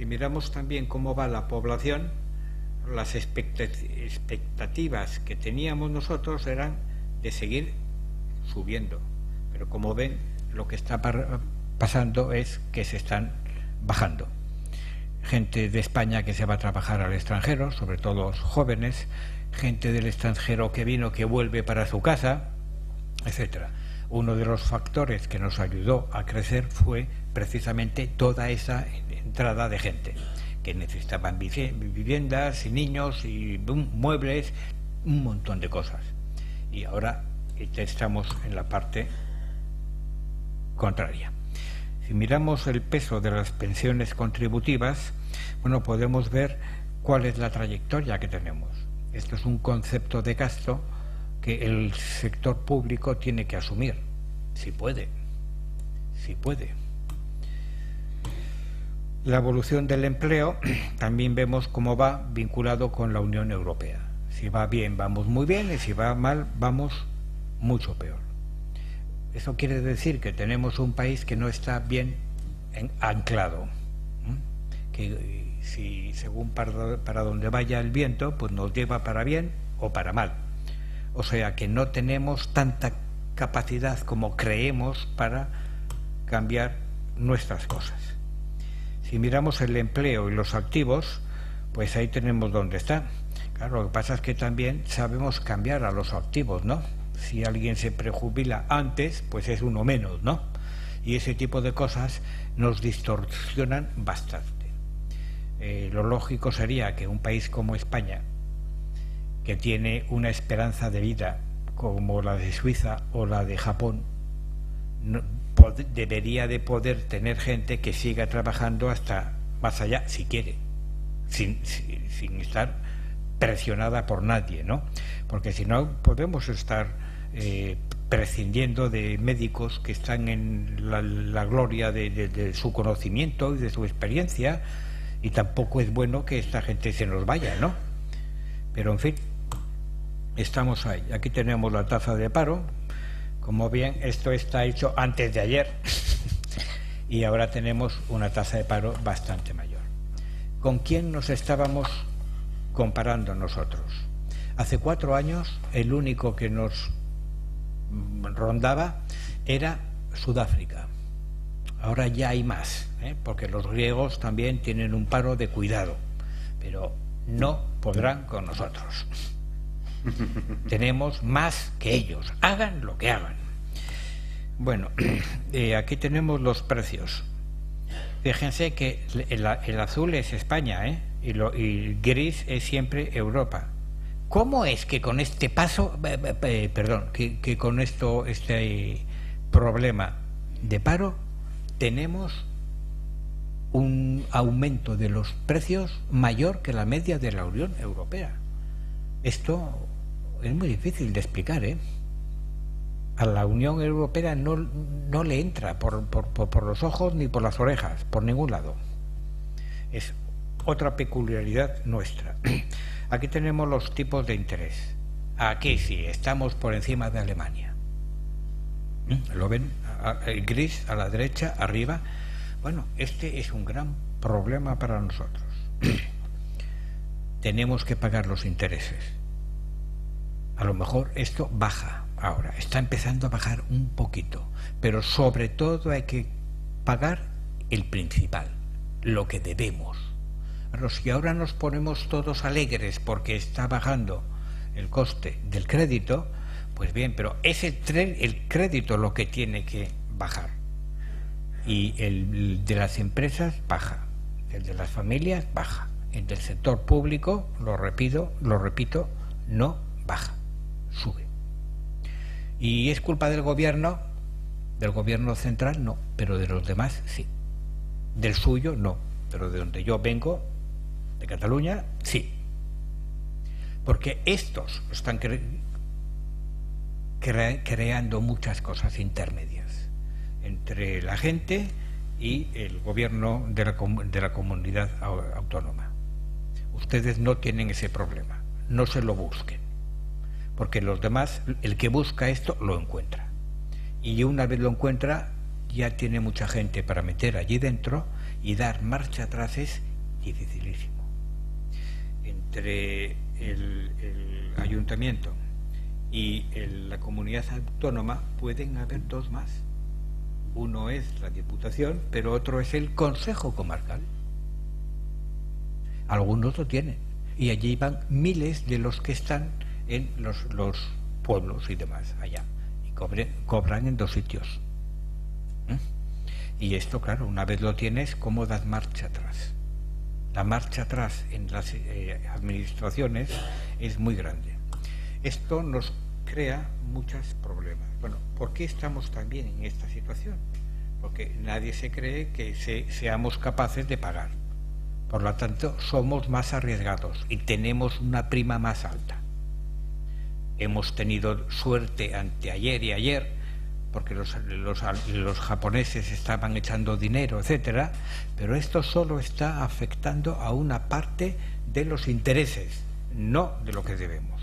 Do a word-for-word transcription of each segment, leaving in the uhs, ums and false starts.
Si miramos también cómo va la población, las expectativas que teníamos nosotros eran de seguir subiendo, pero como ven, lo que está pasando es que se están bajando. Gente de España que se va a trabajar al extranjero, sobre todo los jóvenes, gente del extranjero que vino, que vuelve para su casa, etcétera. Uno de los factores que nos ayudó a crecer fue precisamente toda esa entrada de gente que necesitaban viviendas y niños y muebles, un montón de cosas. Y ahora estamos en la parte contraria. Si miramos el peso de las pensiones contributivas, bueno, podemos ver cuál es la trayectoria que tenemos. Esto es un concepto de gasto que el sector público tiene que asumir, si puede, si puede. La evolución del empleo también vemos cómo va vinculado con la Unión Europea. Si va bien, vamos muy bien, y si va mal, vamos mucho peor. Eso quiere decir que tenemos un país que no está bien en, anclado, ¿eh? que si según para, para donde vaya el viento, pues nos lleva para bien o para mal. O sea que no tenemos tanta capacidad como creemos para cambiar nuestras cosas. Si miramos el empleo y los activos, pues ahí tenemos dónde está. Claro, lo que pasa es que también sabemos cambiar a los activos, ¿no? Si alguien se prejubila antes, pues es uno menos, ¿no? Y ese tipo de cosas nos distorsionan bastante. Eh, lo lógico sería que un país como España, que tiene una esperanza de vida como la de Suiza o la de Japón, no, pod- debería de poder tener gente que siga trabajando hasta más allá, si quiere, sin, sin, sin estar presionada por nadie, ¿no? Porque si no, podemos estar eh, prescindiendo de médicos que están en la, la gloria de, de, de su conocimiento y de su experiencia, y tampoco es bueno que esta gente se nos vaya, ¿no? Pero en fin, estamos ahí. Aquí tenemos la tasa de paro. Como bien, esto está hecho antes de ayer y ahora tenemos una tasa de paro bastante mayor. ¿Con quién nos estábamos comparando nosotros? Hace cuatro años el único que nos rondaba era Sudáfrica. Ahora ya hay más, ¿eh? porque los griegos también tienen un paro de cuidado, pero no podrán con nosotros. Tenemos más que ellos, hagan lo que hagan. Bueno, eh, aquí tenemos los precios. Fíjense que el, el azul es España, ¿eh? y, lo, y el gris es siempre Europa. ¿Cómo es que con este paso, eh, eh, perdón, que, que con esto, este problema de paro, tenemos un aumento de los precios mayor que la media de la Unión Europea? Esto es muy difícil de explicar, ¿eh? A la Unión Europea no, no le entra por, por, por, por los ojos ni por las orejas, por ningún lado. Es otra peculiaridad nuestra. Aquí tenemos los tipos de interés. Aquí sí, estamos por encima de Alemania. ¿Lo ven? El gris a la derecha, arriba. Bueno, este es un gran problema para nosotros. Tenemos que pagar los intereses. A lo mejor esto baja ahora, está empezando a bajar un poquito, pero sobre todo hay que pagar el principal, lo que debemos. Pero si ahora nos ponemos todos alegres porque está bajando el coste del crédito, pues bien, pero es el, el crédito lo que tiene que bajar, y el de las empresas baja, el de las familias baja, el del sector público, lo repito, lo repito, no baja, sube. ¿Y es culpa del gobierno? Del gobierno central no, pero de los demás sí. Del suyo no, pero de donde yo vengo, de Cataluña, sí. Porque estos están cre cre creando muchas cosas intermedias entre la gente y el gobierno de la, de la comunidad autónoma. Ustedes no tienen ese problema, no se lo busquen, porque los demás, el que busca esto lo encuentra, y una vez lo encuentra ya tiene mucha gente para meter allí dentro, y dar marcha atrás es dificilísimo. Entre el, el ayuntamiento y el, la comunidad autónoma pueden haber dos más. Uno es la Diputación, pero otro es el Consejo Comarcal. Algunos lo tienen, y allí van miles de los que están en los, los pueblos y demás allá, y cobre, cobran en dos sitios. ¿Mm? Y esto, claro, una vez lo tienes, ¿cómo das marcha atrás? La marcha atrás en las eh, administraciones es muy grande. Esto nos crea muchos problemas. Bueno, ¿por qué estamos también en esta situación? Porque nadie se cree que se, seamos capaces de pagar. Por lo tanto, somos más arriesgados y tenemos una prima más alta. Hemos tenido suerte anteayer y ayer, porque los, los, los japoneses estaban echando dinero, etcétera, pero esto solo está afectando a una parte de los intereses, no de lo que debemos.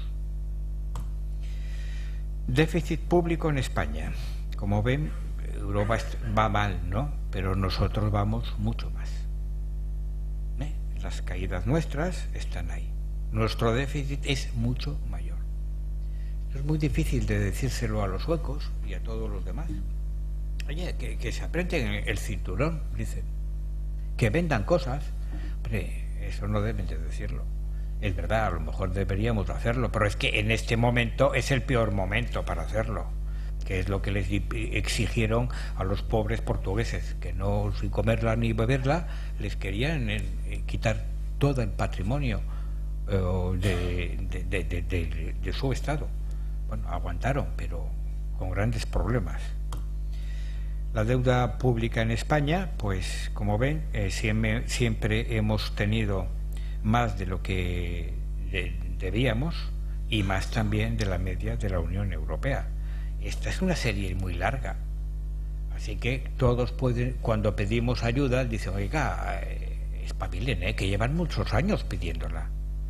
Déficit público en España. Como ven, Europa va mal, ¿no? Pero nosotros vamos mucho más. ¿Eh? Las caídas nuestras están ahí. Nuestro déficit es mucho mayor. Es muy difícil de decírselo a los suecos y a todos los demás. Oye, que, que se aprieten el cinturón, dicen. Que vendan cosas. Hombre, eso no deben de decirlo. Es verdad, a lo mejor deberíamos hacerlo, pero es que en este momento es el peor momento para hacerlo, que es lo que les exigieron a los pobres portugueses, que no, sin comerla ni beberla, les querían eh, quitar todo el patrimonio eh, de, de, de, de, de, de su estado. Bueno, aguantaron, pero con grandes problemas. La deuda pública en España, pues como ven, eh, siempre, siempre hemos tenido más de lo que de, debíamos y más también de la media de la Unión Europea. Esta es una serie muy larga, así que todos pueden, cuando pedimos ayuda, dicen, oiga, eh, espabilen, eh, que llevan muchos años pidiéndola.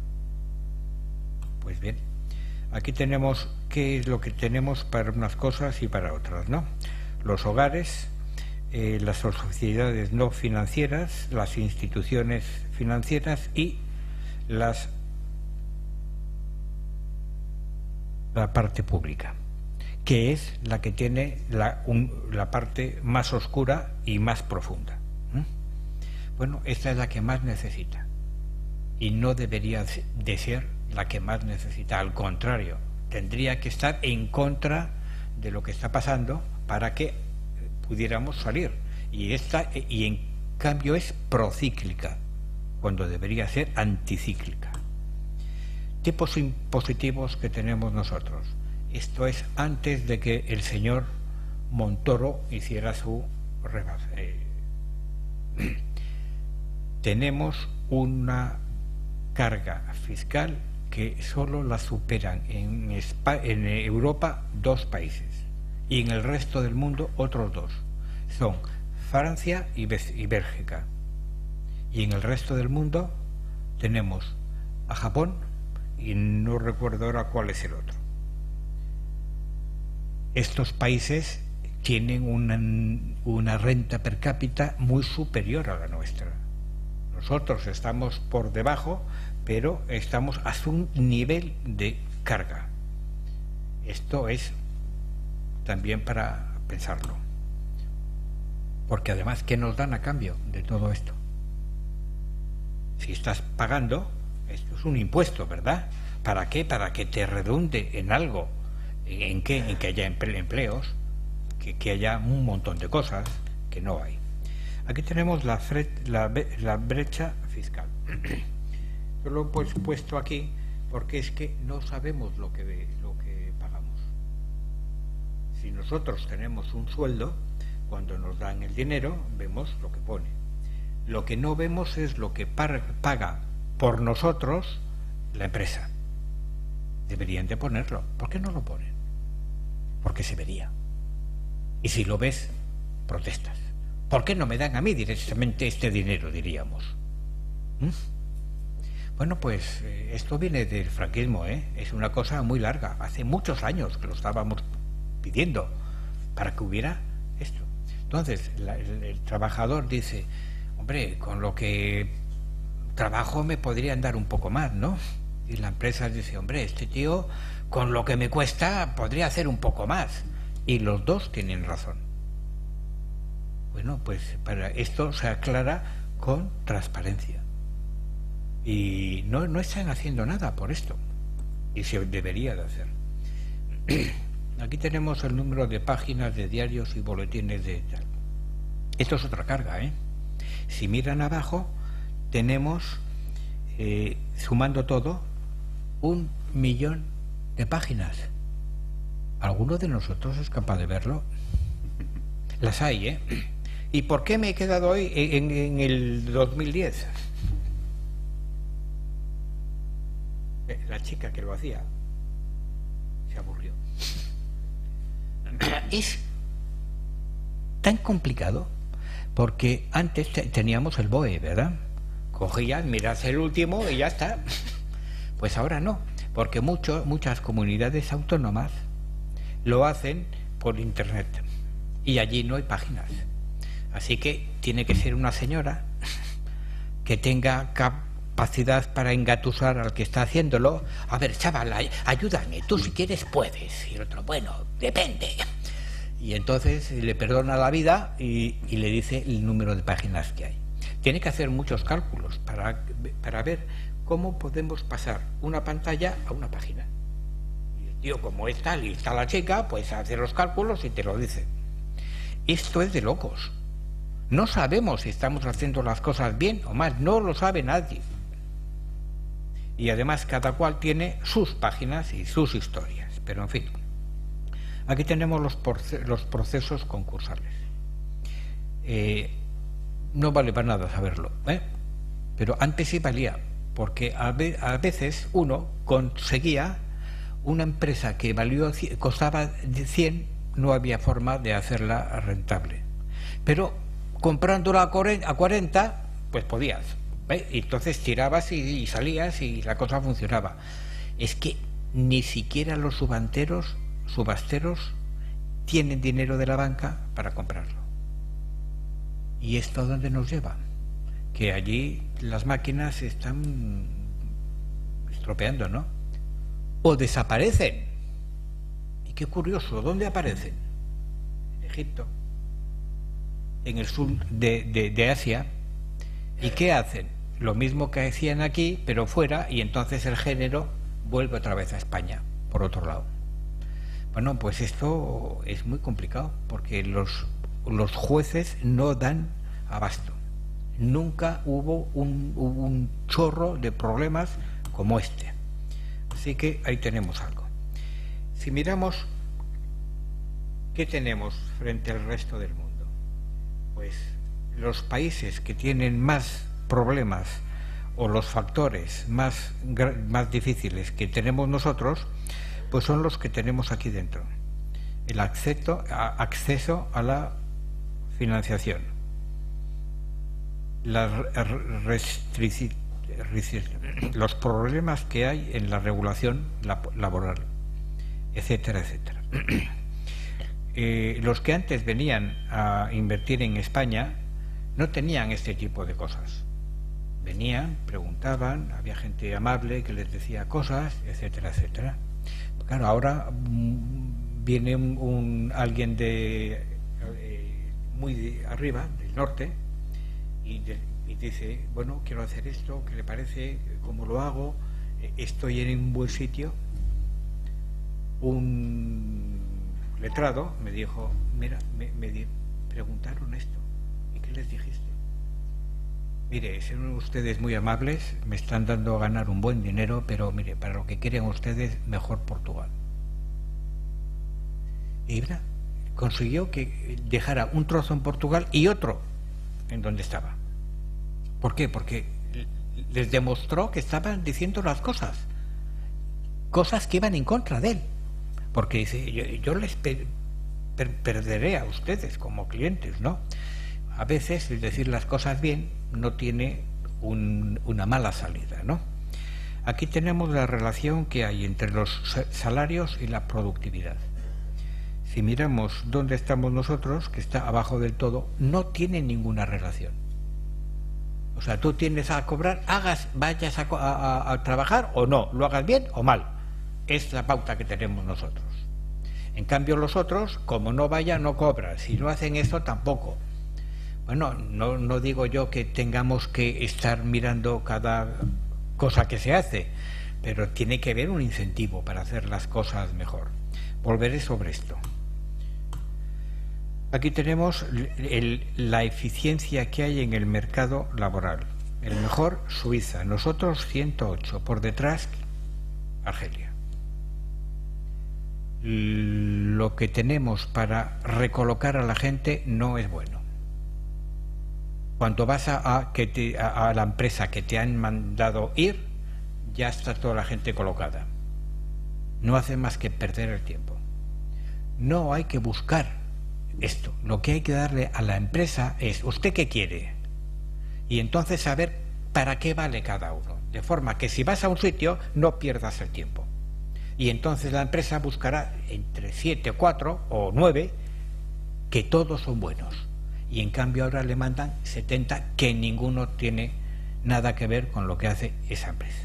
Pues bien, aquí tenemos qué es lo que tenemos para unas cosas y para otras, ¿no? Los hogares, eh, las sociedades no financieras, las instituciones financieras y las la parte pública, que es la que tiene la, un, la parte más oscura y más profunda. ¿Mm? Bueno, esta es la que más necesita y no debería de ser la que más necesita, al contrario, tendría que estar en contra de lo que está pasando para que pudiéramos salir, y esta y en cambio es procíclica cuando debería ser anticíclica. Tipos impositivos que tenemos nosotros. Esto es antes de que el señor Montoro hiciera su rebase. Eh, tenemos una carga fiscal que solo la superan en, España, en Europa dos países y en el resto del mundo otros dos. Son Francia y, y Bélgica. Y en el resto del mundo tenemos a Japón y no recuerdo ahora cuál es el otro. Estos países tienen una, una renta per cápita muy superior a la nuestra. Nosotros estamos por debajo, pero estamos a un nivel de carga. Esto es también para pensarlo. Porque además, ¿qué nos dan a cambio de todo esto? Si estás pagando, esto es un impuesto, ¿verdad? ¿Para qué? Para que te redunde en algo. ¿En qué? En que haya empleos, que, que haya un montón de cosas que no hay. Aquí tenemos la, la, la brecha fiscal. Yo lo he pues, puesto aquí porque es que no sabemos lo que, lo que pagamos. Si nosotros tenemos un sueldo, cuando nos dan el dinero, vemos lo que pone. Lo que no vemos es lo que paga por nosotros la empresa. Deberían de ponerlo. ¿Por qué no lo ponen? Porque se vería. Y si lo ves, protestas. ¿Por qué no me dan a mí directamente este dinero, diríamos? ¿Mm? Bueno, pues eh, esto viene del franquismo, ¿eh? Es una cosa muy larga. Hace muchos años que lo estábamos pidiendo para que hubiera esto. Entonces, la, el, el trabajador dice, hombre, con lo que trabajo me podrían dar un poco más, ¿no? Y la empresa dice, hombre, este tío con lo que me cuesta podría hacer un poco más. Y los dos tienen razón. Bueno, pues para esto se aclara con transparencia. Y no, no están haciendo nada por esto. Y se debería de hacer. Aquí tenemos el número de páginas de diarios y boletines de tal. Esto es otra carga, ¿eh? Si miran abajo, tenemos, eh, sumando todo, un millón de páginas. ¿Alguno de nosotros es capaz de verlo? Las hay, ¿eh? ¿Y por qué me he quedado hoy en, en el dos mil diez? La chica que lo hacía se aburrió. Es tan complicado porque antes teníamos el B O E, ¿verdad? Cogías, miras el último y ya está. Pues ahora no, porque mucho, muchas comunidades autónomas lo hacen por internet y allí no hay páginas. Así que tiene que ser una señora que tenga capacidad para engatusar al que está haciéndolo. A ver, chaval, ayúdame, tú si quieres puedes. Y el otro, bueno, depende. Y entonces le perdona la vida y, y le dice el número de páginas que hay. Tiene que hacer muchos cálculos para, para ver cómo podemos pasar una pantalla a una página. Y el tío, como es tal y está la chica, pues hace los cálculos y te lo dice. Esto es de locos. No sabemos si estamos haciendo las cosas bien o mal, no lo sabe nadie. Y además cada cual tiene sus páginas y sus historias. Pero en fin, aquí tenemos los, los procesos concursales. Eh, no vale para nada saberlo, ¿eh? Pero antes sí valía, porque a, ve, a veces uno conseguía una empresa que valió costaba cien, no había forma de hacerla rentable. Pero comprándola a cuarenta, pues podías, ¿eh? Y entonces tirabas y, y salías y la cosa funcionaba. Es que ni siquiera los subanteros, subasteros tienen dinero de la banca para comprarlo. ¿Y esto a dónde nos lleva? Que allí las máquinas se están estropeando, ¿no? O desaparecen. Y qué curioso, ¿dónde aparecen? En Egipto, en el sur de, de, de Asia. ¿Y qué hacen? Lo mismo que hacían aquí, pero fuera, y entonces el género vuelve otra vez a España, por otro lado. Bueno, pues esto es muy complicado, porque los, los jueces no dan abasto. Nunca hubo un, un chorro de problemas como este. Así que ahí tenemos algo. Si miramos qué tenemos frente al resto del mundo, pues los países que tienen más problemas o los factores más, más difíciles que tenemos nosotros, pues son los que tenemos aquí dentro. El acceso a, acceso a la financiación, las restric- los problemas que hay en la regulación laboral, etcétera, etcétera. Eh, los que antes venían a invertir en España no tenían este tipo de cosas. Venían, preguntaban, había gente amable que les decía cosas, etcétera, etcétera. Claro, ahora mmm, viene un, un alguien de eh, muy de arriba, del norte, y, de, y dice, bueno, quiero hacer esto, ¿qué le parece? ¿Cómo lo hago? Estoy en un buen sitio. Un letrado me dijo, mira, me, me di, preguntaron esto, ¿y qué les dijiste? Mire, son ustedes muy amables, me están dando a ganar un buen dinero, pero mire, para lo que quieren ustedes, mejor Portugal. Y mira, consiguió que dejara un trozo en Portugal y otro en donde estaba. ¿Por qué? Porque les demostró que estaban diciendo las cosas, cosas que iban en contra de él. Porque dice, yo, yo les per, per, perderé a ustedes como clientes, ¿no? A veces el decir las cosas bien no tiene un, una mala salida, ¿no? Aquí tenemos la relación que hay entre los salarios y la productividad. Si miramos dónde estamos nosotros, que está abajo del todo, no tiene ninguna relación. O sea, tú tienes a cobrar, hagas, vayas a, a, a trabajar o no, lo hagas bien o mal. Es la pauta que tenemos nosotros. En cambio los otros, como no vaya, no cobran. Si no hacen eso, tampoco. Bueno, no, no digo yo que tengamos que estar mirando cada cosa que se hace, pero tiene que haber un incentivo para hacer las cosas mejor. Volveré sobre esto. Aquí tenemos el, la eficiencia que hay en el mercado laboral. El mejor, Suiza. Nosotros ciento ocho. Por detrás, Argelia. Lo que tenemos para recolocar a la gente no es bueno. Cuando vas a, a, que te, a, a la empresa que te han mandado ir, ya está toda la gente colocada. No hace más que perder el tiempo. No hay que buscar esto. Lo que hay que darle a la empresa es, ¿usted qué quiere? Y entonces saber para qué vale cada uno. De forma que si vas a un sitio, no pierdas el tiempo. Y entonces la empresa buscará entre siete, cuatro o nueve, que todos son buenos. Y en cambio ahora le mandan setenta, que ninguno tiene nada que ver con lo que hace esa empresa.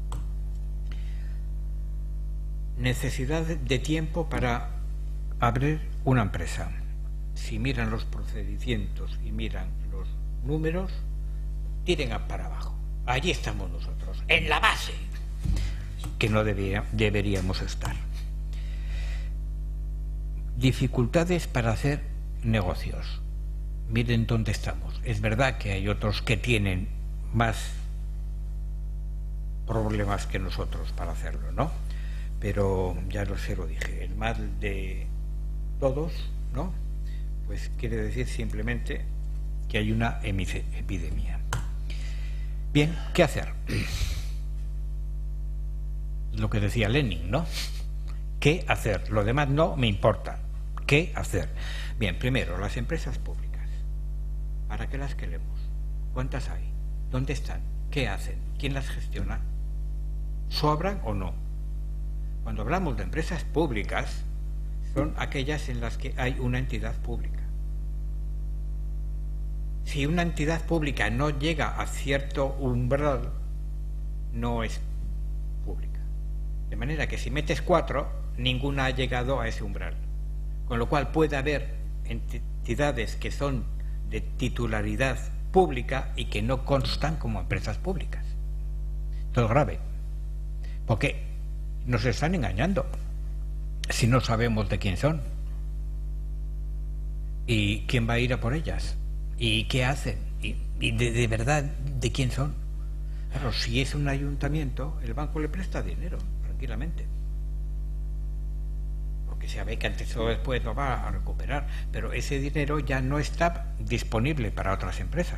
Necesidad de tiempo para abrir una empresa. Si miran los procedimientos y miran los números, tiren para abajo. Allí estamos nosotros, en la base, que no debería, deberíamos estar. Dificultades para hacer negocios. Miren dónde estamos. Es verdad que hay otros que tienen más problemas que nosotros para hacerlo, ¿no? Pero ya lo sé, lo dije, el mal de todos, ¿no? Pues quiere decir simplemente que hay una epidemia. Bien, ¿qué hacer? Lo que decía Lenin, ¿no? ¿Qué hacer? Lo demás no me importa. ¿Qué hacer? Bien, primero, las empresas públicas. ¿Para qué las queremos? ¿Cuántas hay? ¿Dónde están? ¿Qué hacen? ¿Quién las gestiona? ¿Sobran o no? Cuando hablamos de empresas públicas, son aquellas en las que hay una entidad pública. Si una entidad pública no llega a cierto umbral, no es pública. De manera que si metes cuatro, ninguna ha llegado a ese umbral. Con lo cual puede haber entidades que son de titularidad pública y que no constan como empresas públicas. Esto es grave, porque nos están engañando si no sabemos de quién son y quién va a ir a por ellas y qué hacen y, y de, de verdad de quién son. Claro, si es un ayuntamiento, el banco le presta dinero tranquilamente, porque sabe que antes o después lo va a recuperar, pero ese dinero ya no está disponible para otras empresas.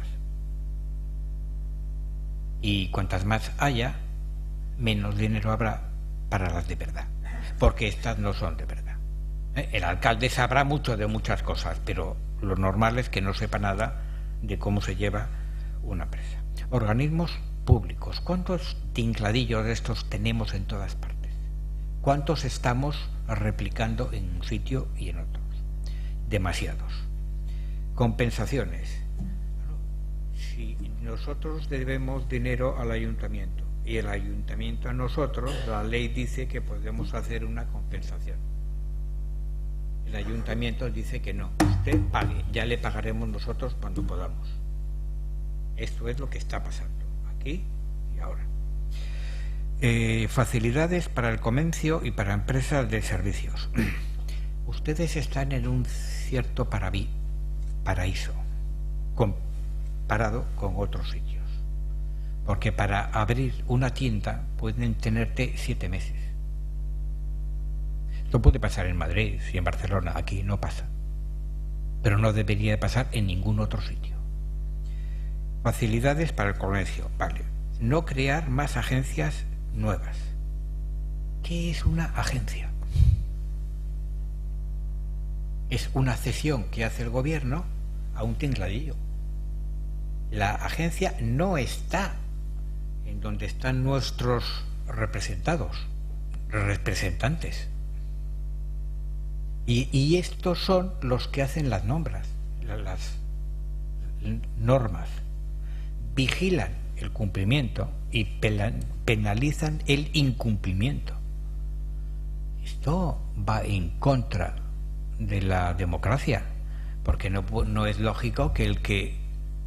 Y cuantas más haya, menos dinero habrá para las de verdad, porque estas no son de verdad. ¿Eh? El alcalde sabrá mucho de muchas cosas, pero lo normal es que no sepa nada de cómo se lleva una empresa. Organismos públicos. ¿Cuántos tincladillos de estos tenemos en todas partes? ¿Cuántos estamos replicando en un sitio y en otros? Demasiados. Compensaciones. Si nosotros debemos dinero al ayuntamiento y el ayuntamiento a nosotros, la ley dice que podemos hacer una compensación. El ayuntamiento dice que no, usted pague, ya le pagaremos nosotros cuando podamos. Esto es lo que está pasando aquí y ahora. Eh, facilidades para el comercio y para empresas de servicios. Ustedes están en un cierto paraví, paraíso comparado con otros sitios, porque para abrir una tienda pueden tenerte siete meses. Esto puede pasar en Madrid y en Barcelona, aquí no pasa, pero no debería de pasar en ningún otro sitio. Facilidades para el comercio, vale. No crear más agencias nuevas. ¿Qué es una agencia? Es una cesión que hace el gobierno a un tincladillo. La agencia no está en donde están nuestros representados, representantes. Y, y estos son los que hacen las nombras, las normas. vigilan el cumplimiento y penalizan el incumplimiento. Esto va en contra de la democracia, porque no, no es lógico que el que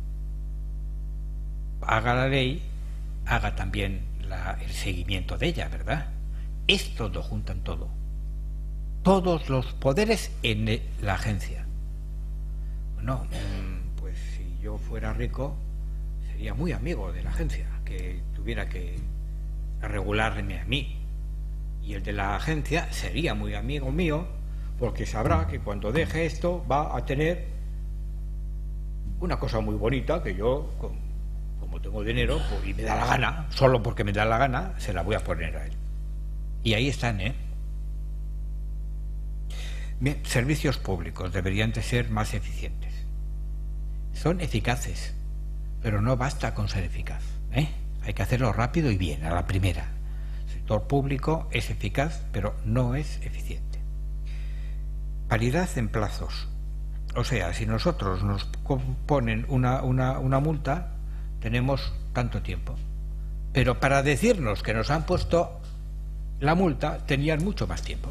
haga la ley haga también la, el seguimiento de ella, ¿verdad? Esto lo juntan todo, todos los poderes en la agencia. Bueno, pues si yo fuera rico sería muy amigo de la agencia, que tuviera que regularme a mí, y el de la agencia sería muy amigo mío, porque sabrá que cuando deje esto va a tener una cosa muy bonita que yo, como tengo dinero pues, y me da la gana, solo porque me da la gana, se la voy a poner a él. Y ahí están, ¿eh? Bien, servicios públicos deberían de ser más eficientes. Son eficaces, pero no basta con ser eficaz, ¿eh? Hay que hacerlo rápido y bien, a la primera. El sector público es eficaz, pero no es eficiente. Paridad en plazos. O sea, si nosotros nos ponen una, una, una multa, tenemos tanto tiempo. Pero para decirnos que nos han puesto la multa, tenían mucho más tiempo.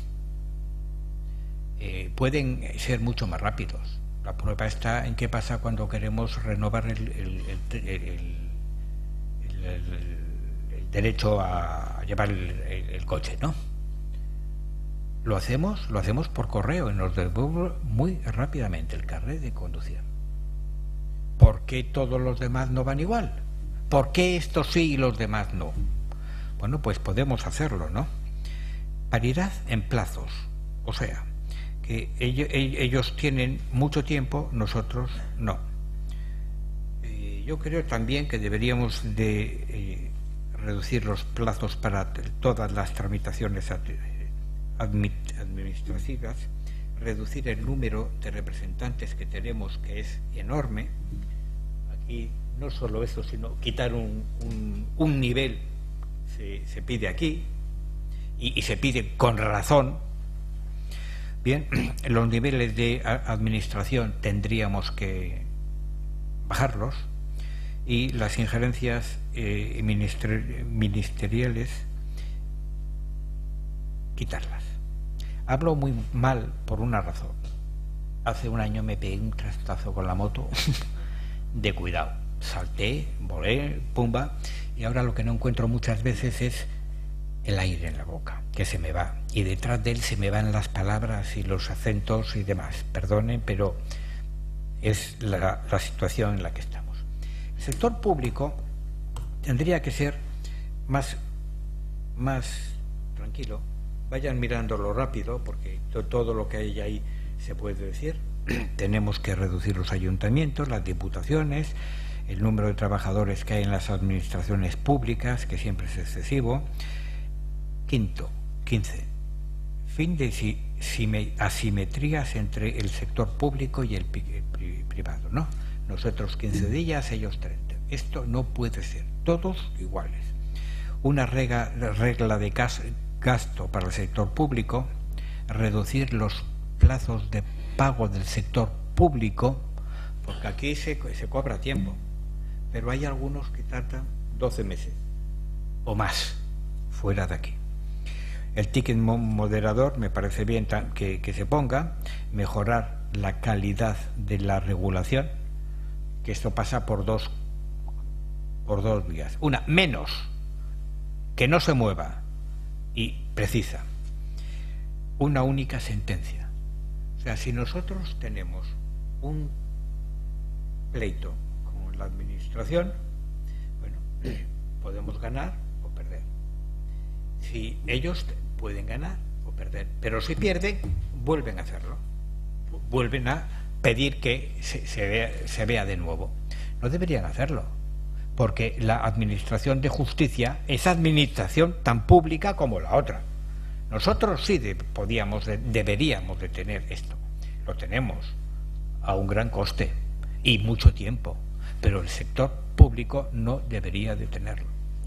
Eh, pueden ser mucho más rápidos. La prueba está en qué pasa cuando queremos renovar el, el, el, el, el, el, el derecho a llevar el, el, el coche, ¿no? Lo hacemos, lo hacemos por correo y nos devuelve muy rápidamente el carnet de conducir. ¿Por qué todos los demás no van igual? ¿Por qué estos sí y los demás no? Bueno, pues podemos hacerlo, ¿no? Paridad en plazos, o sea, que ellos, ellos tienen mucho tiempo, nosotros no. Eh, yo creo también que deberíamos de eh, reducir los plazos para todas las tramitaciones administrativas, reducir el número de representantes que tenemos, que es enorme. Aquí no solo eso, sino quitar un, un, un nivel se, se pide aquí y, y se pide con razón. Bien, los niveles de administración tendríamos que bajarlos y las injerencias eh, minister, ministeriales quitarlas. Hablo muy mal por una razón. Hace un año me pegué un trastazo con la moto de cuidado. Salté, volé, pumba, y ahora lo que no encuentro muchas veces es el aire en la boca, que se me va, y detrás de él se me van las palabras y los acentos y demás. Perdonen, pero es la, la situación en la que estamos. El sector público tendría que ser más, más tranquilo. Vayan mirándolo rápido, porque to, todo lo que hay ahí se puede decir. Tenemos que reducir los ayuntamientos, las diputaciones, el número de trabajadores que hay en las administraciones públicas, que siempre es excesivo. Quinto, quince. Fin de si, si me, asimetrías entre el sector público y el, el, el privado, ¿no? Nosotros quince días, ellos treinta. Esto no puede ser. Todos iguales. Una regla, regla de gasto para el sector público, reducir los plazos de pago del sector público, porque aquí se, se cobra tiempo, pero hay algunos que tardan doce meses o más fuera de aquí. El ticket moderador me parece bien que, que se ponga, mejorar la calidad de la regulación, que esto pasa por dos, por dos vías. Una, menos, que no se mueva y precisa. Una única sentencia. O sea, si nosotros tenemos un pleito con la administración, bueno, podemos ganar o perder. Si ellos pueden ganar o perder, pero si pierden, vuelven a hacerlo. Vuelven a pedir que se, se, vea, se vea de nuevo. No deberían hacerlo, porque la administración de justicia es administración tan pública como la otra. Nosotros sí de, podíamos, de, deberíamos de tener esto. Lo tenemos a un gran coste y mucho tiempo, pero el sector público no debería de tenerlo.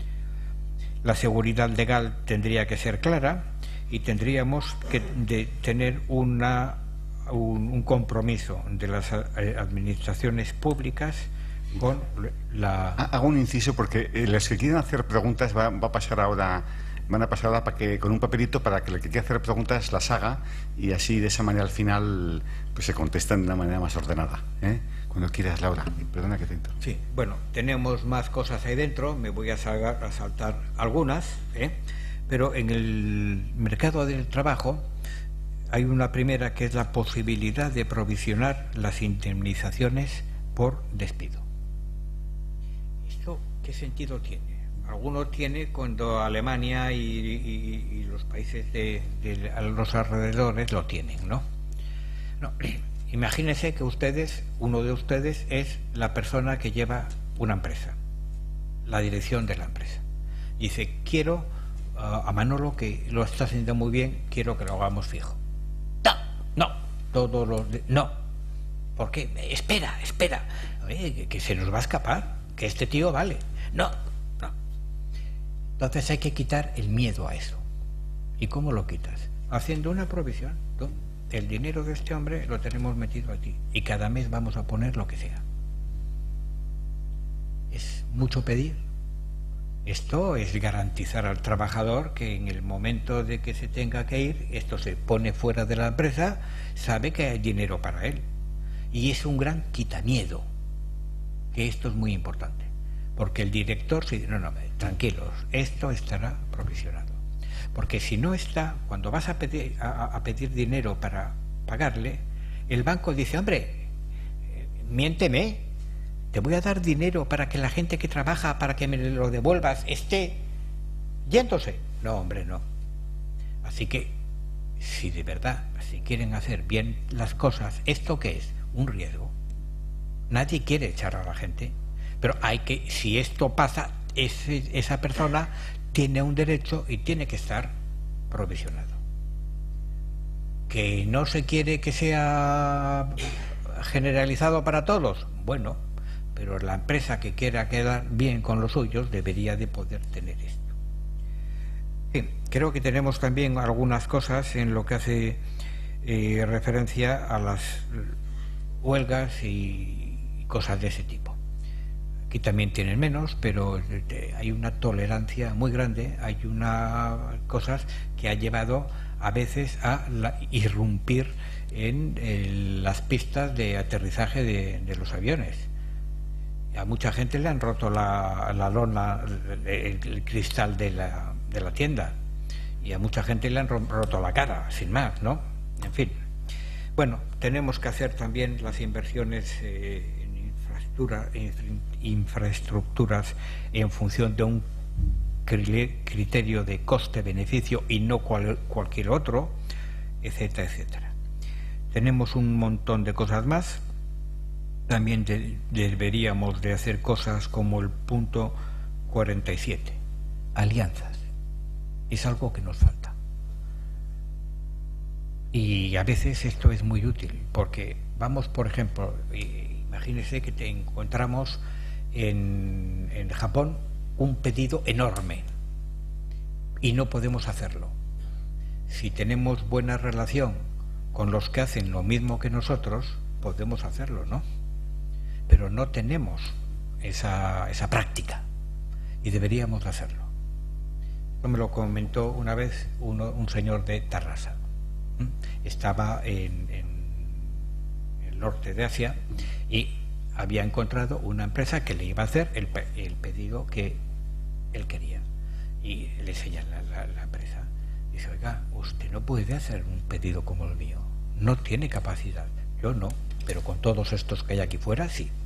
La seguridad legal tendría que ser clara y tendríamos que de tener una, un, un compromiso de las administraciones públicas con la... Hago un inciso porque eh, los que quieren hacer preguntas va, va a pasar ahora, van a pasar ahora para que, con un papelito para que el que quiera hacer preguntas las haga y así de esa manera al final pues se contestan de una manera más ordenada, ¿eh? Cuando quieras, Laura. Perdona que te entro. Sí, bueno, tenemos más cosas ahí dentro, me voy a, salgar, a saltar algunas, ¿eh? Pero en el mercado del trabajo hay una primera que es la posibilidad de provisionar las indemnizaciones por despido. ¿Esto qué sentido tiene? Alguno tiene cuando Alemania y, y, y los países de, de a los alrededores lo tienen, ¿no? No. Imagínense que ustedes, uno de ustedes es la persona que lleva una empresa, la dirección de la empresa. Dice, quiero uh, a Manolo, que lo está haciendo muy bien, quiero que lo hagamos fijo. No, no, todos los... De, no. ¿Por qué? Espera, espera. Oye, que, que se nos va a escapar, que este tío vale. No, no. Entonces hay que quitar el miedo a eso. ¿Y cómo lo quitas? Haciendo una provisión. ¿Tú? El dinero de este hombre lo tenemos metido aquí y cada mes vamos a poner lo que sea. Es mucho pedir. Esto es garantizar al trabajador que en el momento de que se tenga que ir, esto se pone fuera de la empresa, sabe que hay dinero para él. Y es un gran quitamiedo, que esto es muy importante, porque el director se dice, no, no, tranquilos, esto estará provisionado. Porque si no está, cuando vas a pedir, a, a pedir dinero para pagarle, el banco dice, hombre, miénteme, te voy a dar dinero para que la gente que trabaja, para que me lo devuelvas, esté yéndose. No, hombre, no. Así que, si de verdad, si quieren hacer bien las cosas, ¿esto qué es? Un riesgo. Nadie quiere echar a la gente, pero hay que, si esto pasa, ese, esa persona tiene un derecho y tiene que estar provisionado. ¿Que no se quiere que sea generalizado para todos? Bueno, pero la empresa que quiera quedar bien con los suyos debería de poder tener esto. Bien, creo que tenemos también algunas cosas en lo que hace eh, referencia a las huelgas y cosas de ese tipo. Aquí también tienen menos, pero hay una tolerancia muy grande, hay una cosas que ha llevado a veces a la, irrumpir en el, las pistas de aterrizaje de, de los aviones. A mucha gente le han roto la, la lona, el, el cristal de la, de la tienda, y a mucha gente le han roto la cara, sin más, ¿no? En fin. Bueno, tenemos que hacer también las inversiones eh, en infraestructura, en infraestructuras en función de un criterio de coste-beneficio y no cual, cualquier otro, etcétera, etcétera. Tenemos un montón de cosas más. También de, deberíamos de hacer cosas como el punto cuarenta y siete, alianzas. Es algo que nos falta. Y a veces esto es muy útil, porque vamos, por ejemplo, imagínese que te encontramos en, en Japón un pedido enorme y no podemos hacerlo. Si tenemos buena relación con los que hacen lo mismo que nosotros, podemos hacerlo, ¿no? Pero no tenemos esa, esa práctica y deberíamos hacerlo. Esto me lo comentó una vez uno, un señor de Tarrasa. Estaba en, en el norte de Asia y había encontrado una empresa que le iba a hacer el, el pedido que él quería, y le enseña la, la, la empresa. Dice, oiga, usted no puede hacer un pedido como el mío, no tiene capacidad. Yo no, pero con todos estos que hay aquí fuera sí.